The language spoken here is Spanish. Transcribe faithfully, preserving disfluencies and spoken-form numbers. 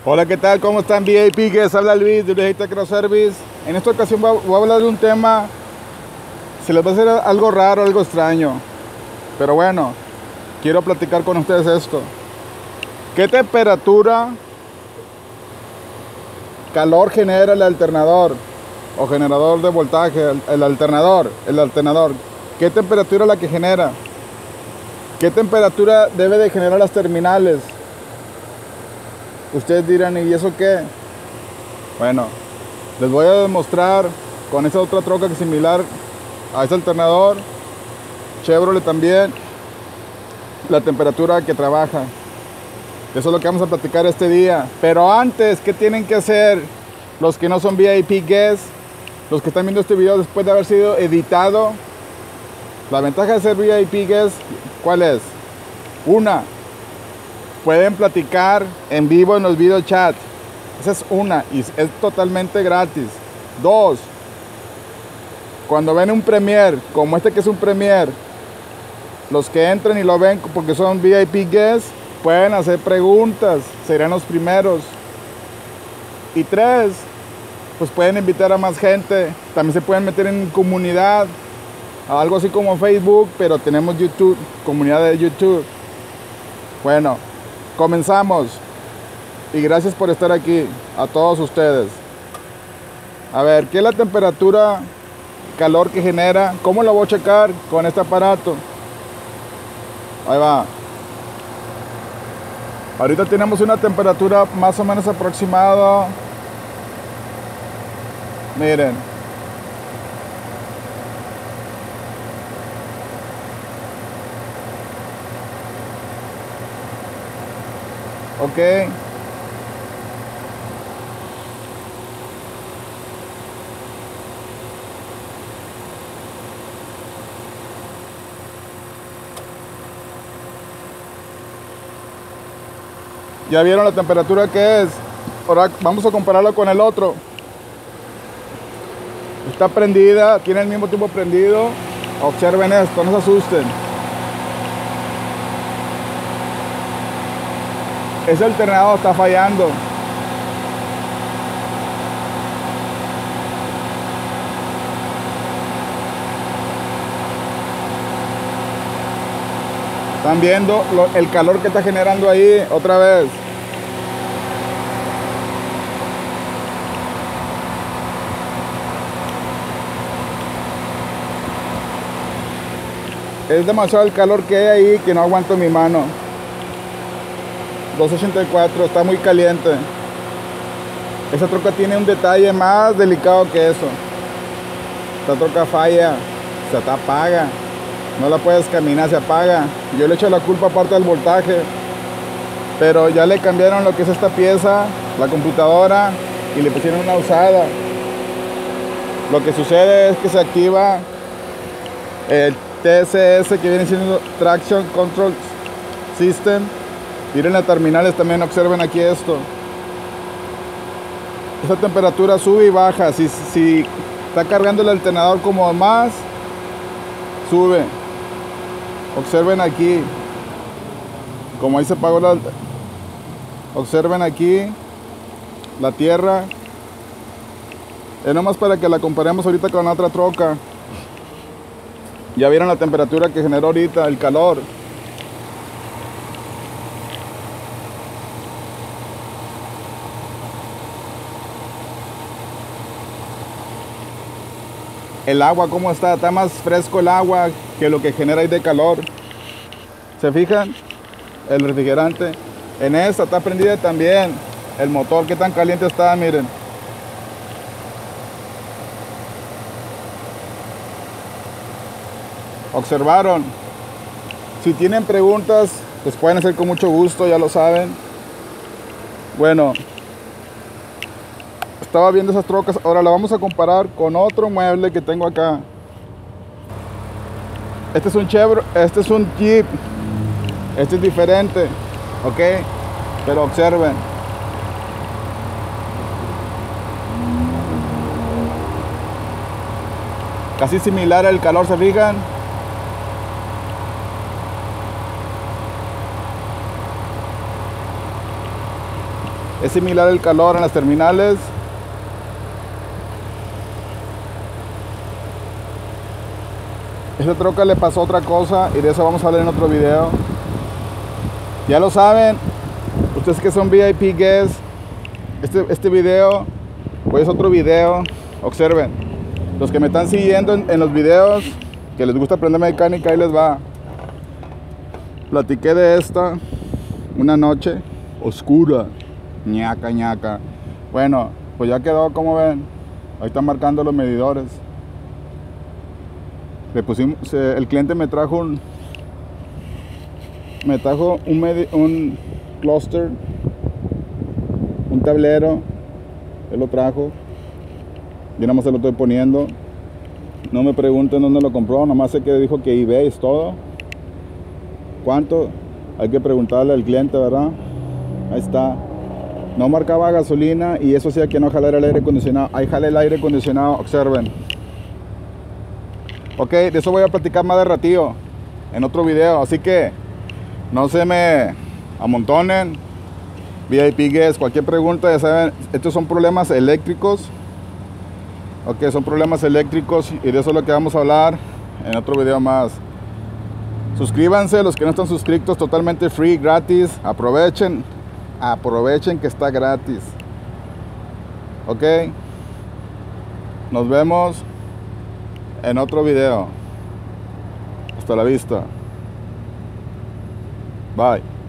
Hola, ¿qué tal? ¿Cómo están V I P? Les habla Luis de Luis Tecno Service. En esta ocasión voy a hablar de un tema, se les va a hacer algo raro, algo extraño. Pero bueno, quiero platicar con ustedes esto. ¿Qué temperatura, calor genera el alternador? O generador de voltaje, el, el alternador, el alternador. ¿Qué temperatura es la que genera? ¿Qué temperatura debe de generar las terminales? Ustedes dirán, ¿y eso qué? Bueno, les voy a demostrar con esa otra troca que es similar a ese alternador, Chevrolet también, la temperatura que trabaja. Eso es lo que vamos a platicar este día. Pero antes, ¿qué tienen que hacer los que no son V I P Guests? Los que están viendo este video después de haber sido editado. La ventaja de ser V I P Guest, ¿cuál es? Una, pueden platicar en vivo en los video chat. Esa es una y es totalmente gratis. Dos, cuando ven un Premiere, como este que es un Premiere, los que entren y lo ven porque son V I P Guests, pueden hacer preguntas, serán los primeros. Y tres, pues pueden invitar a más gente. También se pueden meter en comunidad, algo así como Facebook, pero tenemos YouTube, comunidad de YouTube. Bueno, comenzamos. Y gracias por estar aquí, a todos ustedes. A ver, ¿qué es la temperatura, calor que genera? ¿Cómo lo voy a checar? Con este aparato. Ahí va. Ahorita tenemos una temperatura más o menos aproximada. Miren. Ok. Ya vieron la temperatura que es. Ahora vamos a compararlo con el otro. Está prendida, tiene el mismo tiempo prendido. Observen esto, no se asusten. Ese alternador está fallando. Están viendo lo, el calor que está generando ahí otra vez. Es demasiado el calor que hay ahí que no aguanto mi mano. doscientos ochenta y cuatro, está muy caliente. Esa troca tiene un detalle más delicado que eso. Esta troca falla, se te apaga. No la puedes caminar, se apaga. Yo le echo la culpa aparte del voltaje. Pero ya le cambiaron lo que es esta pieza, la computadora, y le pusieron una usada. Lo que sucede es que se activa el T S S, que viene siendo Traction Control System. Miren las terminales también, observen aquí esto. Esta temperatura sube y baja. Si, si está cargando el alternador como más, sube. Observen aquí. Como ahí se apagó la... Observen aquí la tierra. Es nomás para que la comparemos ahorita con la otra troca. Ya vieron la temperatura que generó ahorita, el calor. El agua, ¿cómo está? Está más fresco el agua que lo que genera ahí de calor. ¿Se fijan? El refrigerante. En esta está prendida también. El motor, qué tan caliente está, miren. ¿Observaron? Si tienen preguntas, pues pueden hacer con mucho gusto, ya lo saben. Bueno, estaba viendo esas trocas. Ahora la vamos a comparar con otro mueble que tengo acá. Este es un Chevrolet, este es un Jeep. Este es diferente, ok, pero observen. Casi similar al calor, ¿se fijan? Es similar el calor en las terminales. Esta troca le pasó otra cosa y de eso vamos a hablar en otro video. Ya lo saben, ustedes que son V I P guests, este, este video, pues es otro video. Observen, los que me están siguiendo en, en los videos, que les gusta aprender mecánica, ahí les va. Platiqué de esta una noche oscura, ñaca ñaca. Bueno, pues ya quedó, como ven, ahí están marcando los medidores. Le pusimos, se, el cliente me trajo un me trajo un, medi, un cluster, un tablero. Él lo trajo, yo nada más se lo estoy poniendo. No me pregunten dónde lo compró, nomás sé que dijo que eBay es todo. ¿Cuánto? Hay que preguntarle al cliente, ¿verdad? Ahí está. No marcaba gasolina y eso hacía que no jalara el aire acondicionado. Ahí jale el aire acondicionado, observen. Ok, de eso voy a platicar más de ratillo en otro video, así que no se me amontonen. V I P guests, cualquier pregunta, ya saben, estos son problemas eléctricos. Ok, son problemas eléctricos y de eso es lo que vamos a hablar en otro video más. Suscríbanse, los que no están suscritos, totalmente free, gratis. Aprovechen, aprovechen que está gratis. Ok, nos vemos en otro video. Hasta la vista. Bye.